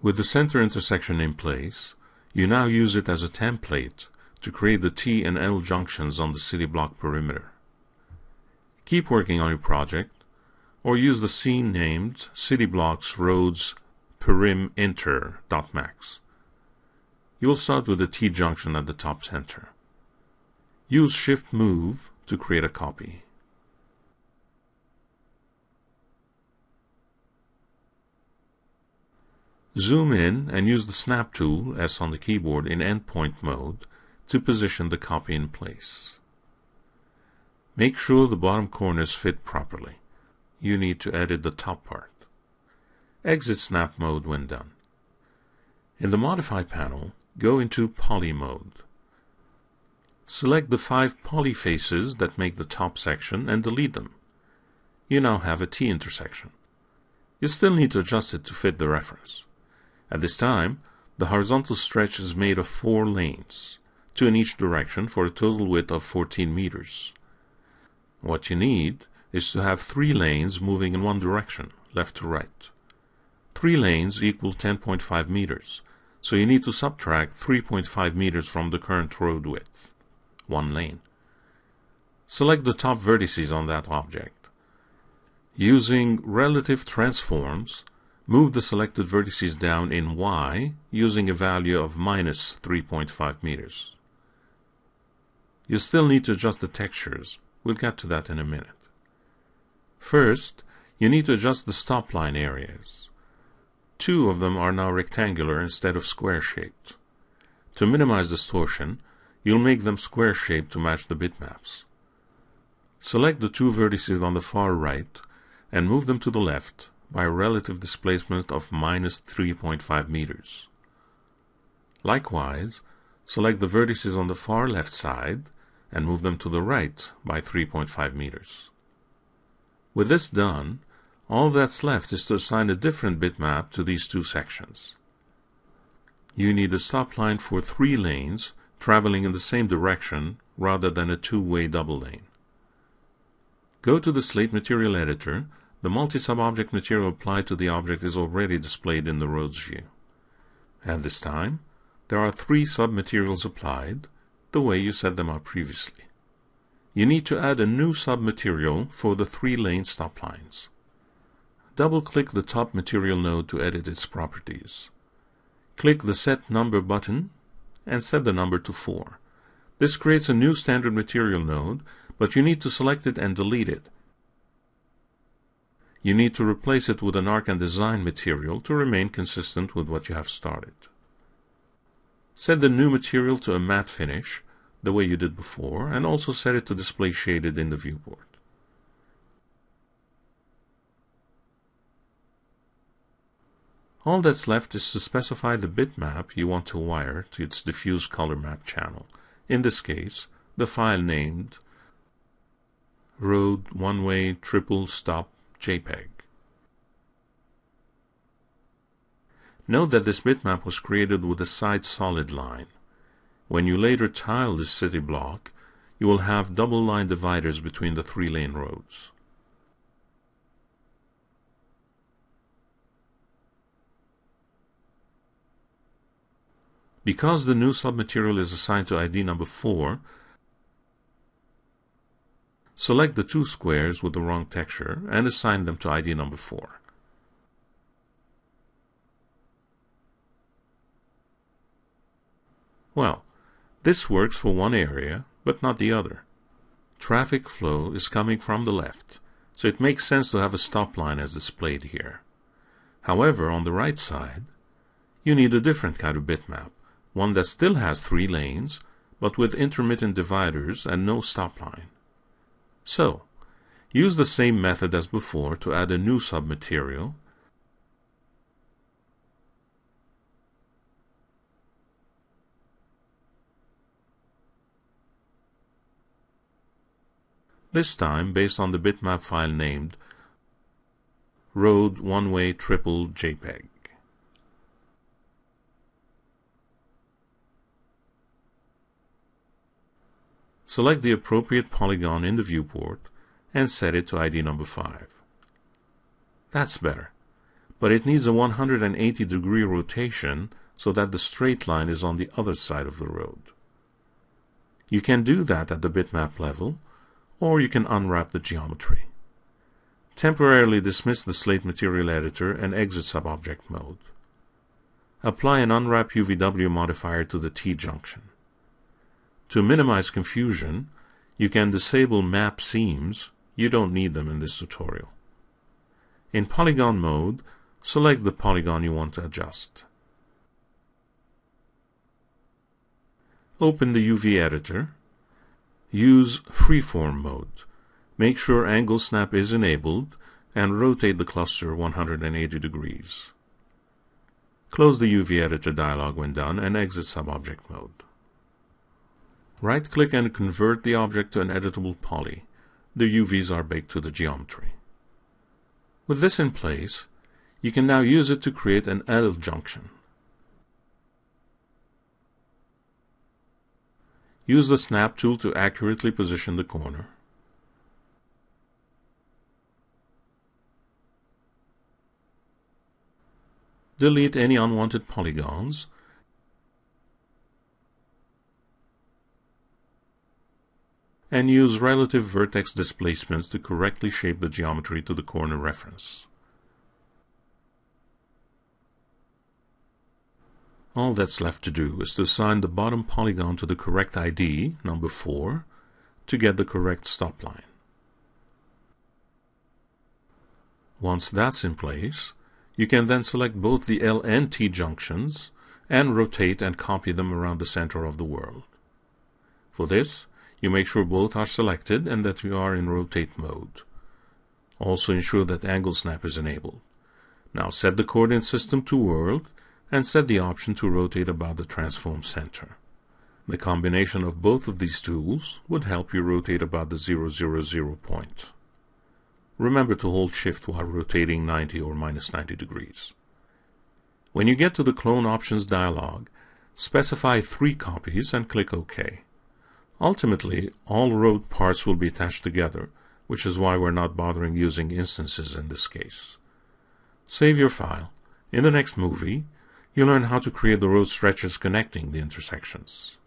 With the center intersection in place, you now use it as a template to create the T and L junctions on the city block perimeter. Keep working on your project, or use the scene named City Blocks Roads Perim Inter.max. You will start with the t-junction at the top center. Use Shift-Move to create a copy. Zoom in and use the Snap tool, S on the keyboard, in endpoint mode to position the copy in place. Make sure the bottom corners fit properly. You need to edit the top part. Exit Snap mode when done. In the Modify panel, go into Poly mode. Select the 5 poly faces that make the top section and delete them. You now have a T intersection. You still need to adjust it to fit the reference. At this time, the horizontal stretch is made of 4 lanes, 2 in each direction for a total width of 14 meters. What you need is to have 3 lanes moving in one direction, left to right. 3 lanes equal 10.5 meters, so you need to subtract 3.5 meters from the current road width, 1 lane. Select the top vertices on that object. Using relative transforms, move the selected vertices down in Y using a value of minus 3.5 meters. You still need to adjust the textures. We'll get to that in a minute. First, you need to adjust the stop line areas. 2 of them are now rectangular instead of square-shaped. To minimize distortion, you'll make them square-shaped to match the bitmaps. Select the 2 vertices on the far right and move them to the left by a relative displacement of minus 3.5 meters. Likewise, select the vertices on the far left side and move them to the right by 3.5 meters. With this done, all that's left is to assign a different bitmap to these 2 sections. You need a stop line for 3 lanes traveling in the same direction rather than a 2-way double lane. Go to the Slate Material Editor. The multi-sub-object material applied to the object is already displayed in the roads view. At this time, there are 3 sub-materials applied, the way you set them up previously. You need to add a new sub-material for the 3-lane stop lines. Double-click the top material node to edit its properties. Click the Set Number button and set the number to 4. This creates a new standard material node, but you need to select it and delete it. You need to replace it with an Arc and Design material to remain consistent with what you have started. Set the new material to a matte finish, the way you did before, and also set it to display shaded in the viewport. All that's left is to specify the bitmap you want to wire to its diffuse color map channel. In this case, the file named Road One-Way Triple Stop JPEG. Note that this bitmap was created with a side solid line. When you later tile this city block, you will have double line dividers between the 3-lane roads. Because the new submaterial is assigned to ID number 4, select the 2 squares with the wrong texture and assign them to ID number 4. Well, this works for one area, but not the other. Traffic flow is coming from the left, so it makes sense to have a stop line as displayed here. However, on the right side, you need a different kind of bitmap, one that still has 3 lanes, but with intermittent dividers and no stop line. So, use the same method as before to add a new submaterial. This time based on the bitmap file named Road One-Way Triple JPEG. Select the appropriate polygon in the viewport and set it to ID number 5. That's better. but it needs a 180-degree rotation so that the straight line is on the other side of the road. You can do that at the bitmap level, or you can unwrap the geometry. Temporarily dismiss the slate material editor and exit subobject mode. Apply an unwrap UVW modifier to the t-junction. To minimize confusion, you can disable map seams. You don't need them in this tutorial. In polygon mode, select the polygon you want to adjust. Open the UV editor. Use freeform mode. Make sure angle snap is enabled and rotate the cluster 180 degrees. Close the UV editor dialog when done and exit subobject mode. Right-click and convert the object to an editable poly. The UVs are baked to the geometry. With this in place, you can now use it to create an L junction. Use the snap tool to accurately position the corner. Delete any unwanted polygons and use relative vertex displacements to correctly shape the geometry to the corner reference. All that's left to do is to assign the bottom polygon to the correct ID, number 4, to get the correct stop line. Once that's in place, you can then select both the L and T junctions and rotate and copy them around the center of the world. For this, you make sure both are selected and that you are in rotate mode. Also ensure that angle snap is enabled. Now set the coordinate system to world and set the option to rotate about the transform center. The combination of both of these tools would help you rotate about the 0, point. Remember to hold Shift while rotating 90 or minus 90 degrees. When you get to the Clone Options dialog, specify 3 copies and click OK. Ultimately, all road parts will be attached together, which is why we're not bothering using instances in this case. Save your file. In the next movie, you'll learn how to create the road stretches connecting the intersections.